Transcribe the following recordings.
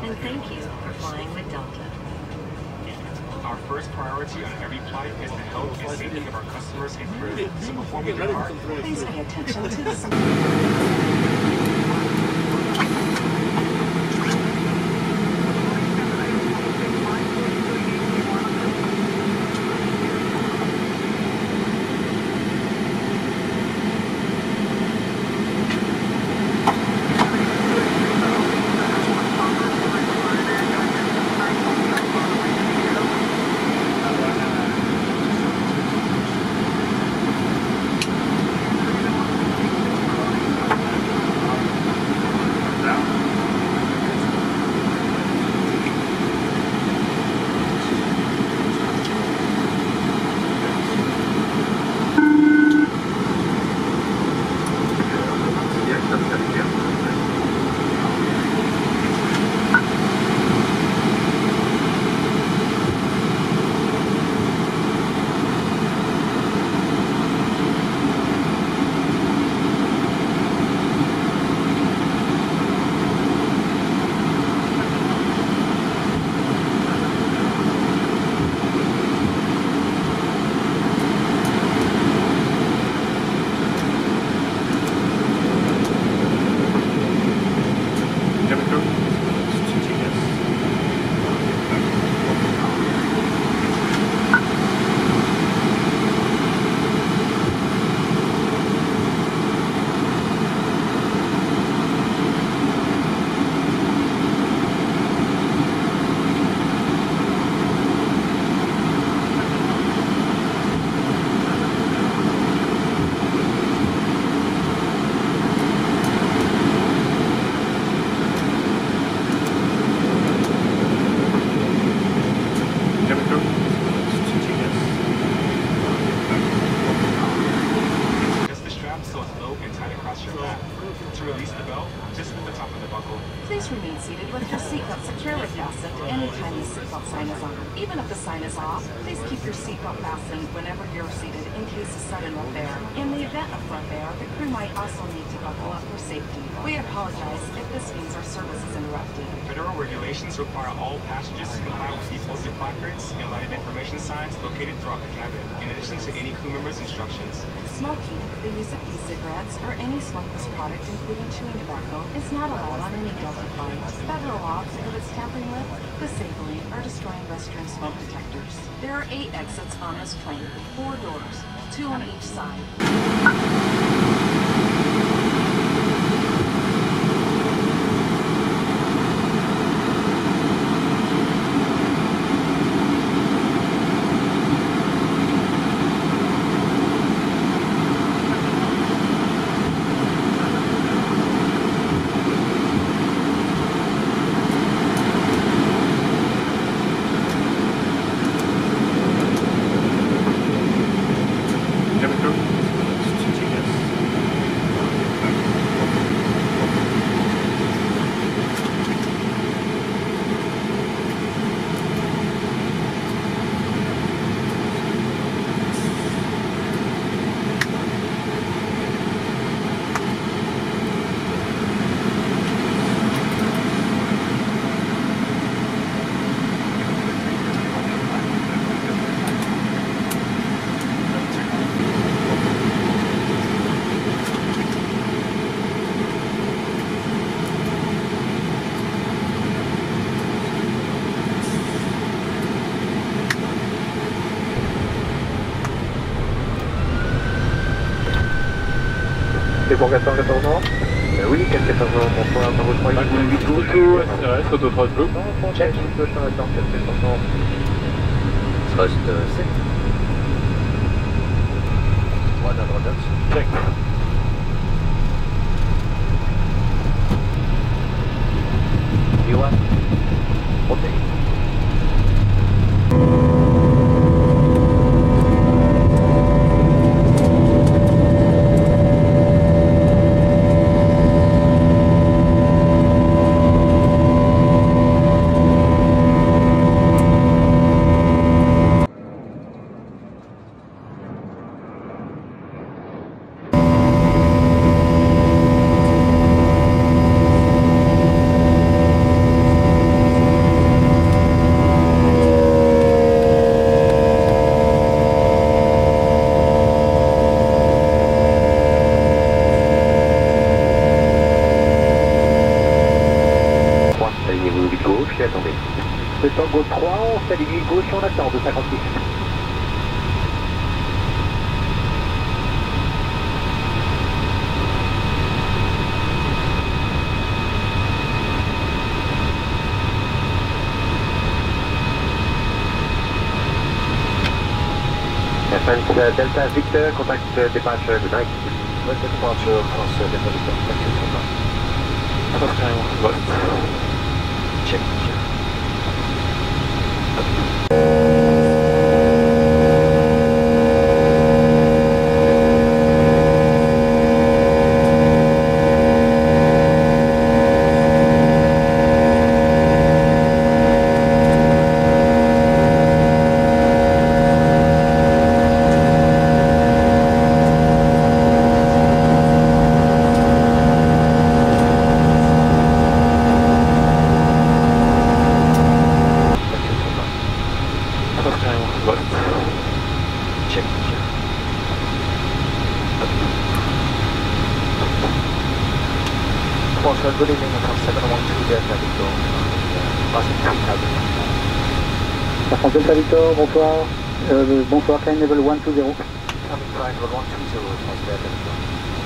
And thank you for flying with Delta. Our first priority on every flight is the health and safety of our customers and crew. So before we depart, Please pay attention to the Please remain seated with your seatbelt securely fastened anytime the seatbelt sign is on. Even if the sign is off, please keep your seatbelt fastened whenever you're seated in case of sudden rough air. In the event of rough air, the crew might also need to buckle up for safety. We apologize if this means our service is interrupted. Federal regulations require all passengers to comply with the posted placards and lighted information signs located throughout the cabin, in addition to any crew members' instructions. Smoking, the use of e-cigarettes, or any smokeless product, including chewing tobacco, is not allowed on any Delta flight. Federal law prohibits tampering with, disabling, or destroying restroom smoke detectors. There are 8 exits on this plane, 4 doors, 2 on each side. C'est pour 414 ans oui, 414 ans, bonsoir, dans votre moyen. Beaucoup, SRS, Auto 3 Blue. Check, gauche en attente, 414 ans. Thrust 7. One on rotate. Check. V1. Rotate. Tango 3, on fait ligne gauche et on attend de 56. Delta Victor, contact departure de Nike. What's the departure across Delta Victor? Thank you so much. First time west. Check. First time west. Check. Bonsoir, good evening from 712 Delta Victor. Passing 3000. La France Delta Victor, bonsoir. Bonsoir, climb level 120. Coming flight level 120 across Delta Victor.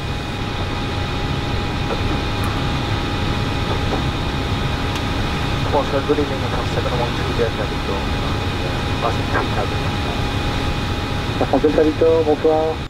Bonsoir, good evening from 712 Delta Victor. Passing 3000. La France Delta Victor, bonsoir.